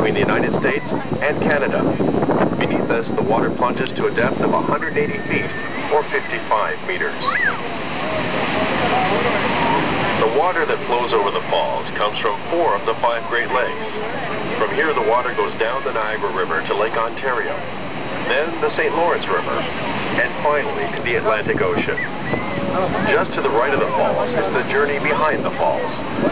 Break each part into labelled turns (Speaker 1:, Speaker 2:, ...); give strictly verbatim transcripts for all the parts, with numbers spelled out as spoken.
Speaker 1: between the United States and Canada. Beneath us, the water plunges to a depth of one hundred eighty feet, or fifty-five meters. The water that flows over the falls comes from four of the five Great Lakes. From here, the water goes down the Niagara River to Lake Ontario, then the Saint Lawrence River, and finally to the Atlantic Ocean. Just to the right of the falls is the journey behind the falls.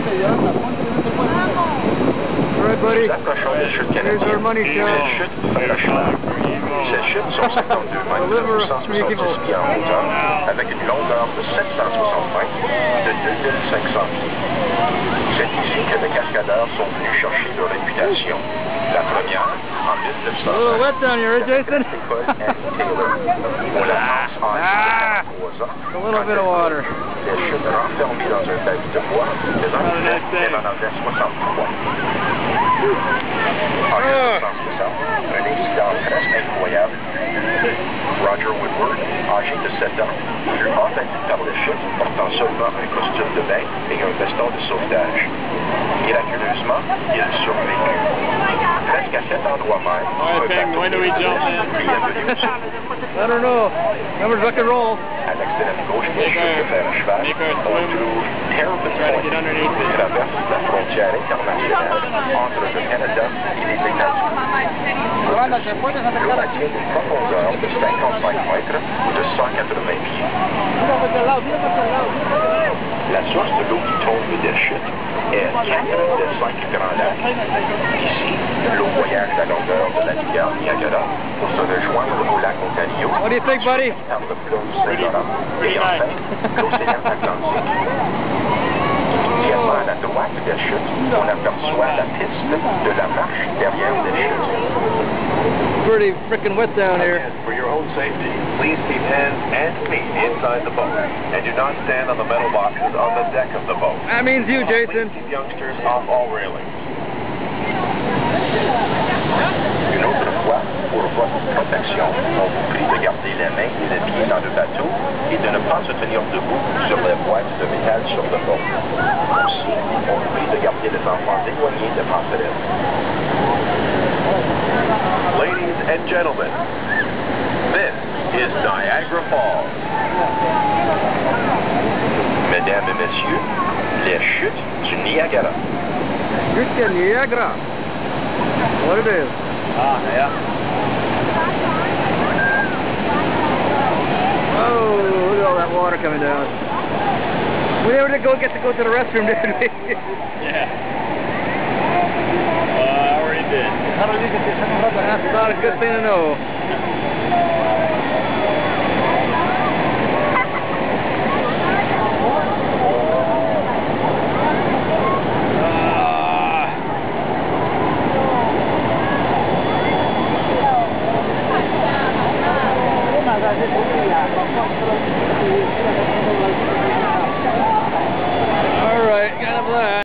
Speaker 2: All right, buddy. Here's our money shot.
Speaker 1: Ces chutes sont cinquante-deux mètres de deux cent soixante-dix pieds en hauteur, avec une longueur de sept cent soixante mètres de deux mille cinq cents pieds. C'est ici que les cascadeurs sont venus chercher leur réputation. La première, en mille neuf cent
Speaker 2: A little wet down here, eh, Jason? Ah, a little bit of water.
Speaker 1: Les chutes renfermées dans un tapis de bois, faisant une tête même en avait soixante-trois. En mille neuf cent soixante, un incident presque incroyable. Roger Woodward, âgé de sept ans, fut abattu par le chute portant seulement un costume de bain et un veston de sauvetage. Miraculeusement, il survécut. Presque à cet endroit même,
Speaker 3: un bateau de
Speaker 1: I
Speaker 2: don't know. Remember rock and roll.
Speaker 1: À l'extrême gauche des chutes de fer à cheval, on trouve Terrapin Point, qui traverse la frontière internationale entre le Canada et les États-Unis. L'eau atteint une profondeur de cinquante-cinq mètres ou de cent quatre-vingts pieds. La source de l'eau qui tombe des chutes est quatre des cinq grands lacs. Ici, l'eau voyage la longueur de la rivière Niagara pour se rejoindre au lac Ontario.
Speaker 2: What do you think, buddy?
Speaker 1: Par le fleuve Saint-Laurent et enfin l'océan Atlantique. Immédiatement à la droite des chutes, on aperçoit la piste de la marche derrière les chutes.
Speaker 2: Pretty freaking wet down here.
Speaker 1: For your own safety, please keep hands and feet inside the boat, and do not stand on the metal boxes on the deck of the boat.
Speaker 2: That means you, Jason.
Speaker 1: Please keep youngsters off all railings. Une autre fois, pour votre protection, on vous prie de garder les mains et les pieds dans le bateau et de ne pas se tenir debout sur les boîtes de métal sur le bord. Aussi, on vous prie de garder les enfants éloignés des passerelles. Ladies and gentlemen, this is Niagara Falls. Mesdames et messieurs, les chutes du Niagara.
Speaker 2: Chutes du Niagara. What it is.
Speaker 3: Ah, yeah.
Speaker 2: Oh, look at all that water coming down. We never did go get to go to the restroom, did we?
Speaker 3: Yeah. Uh, I already did.
Speaker 2: That's about a good thing to know. Ah.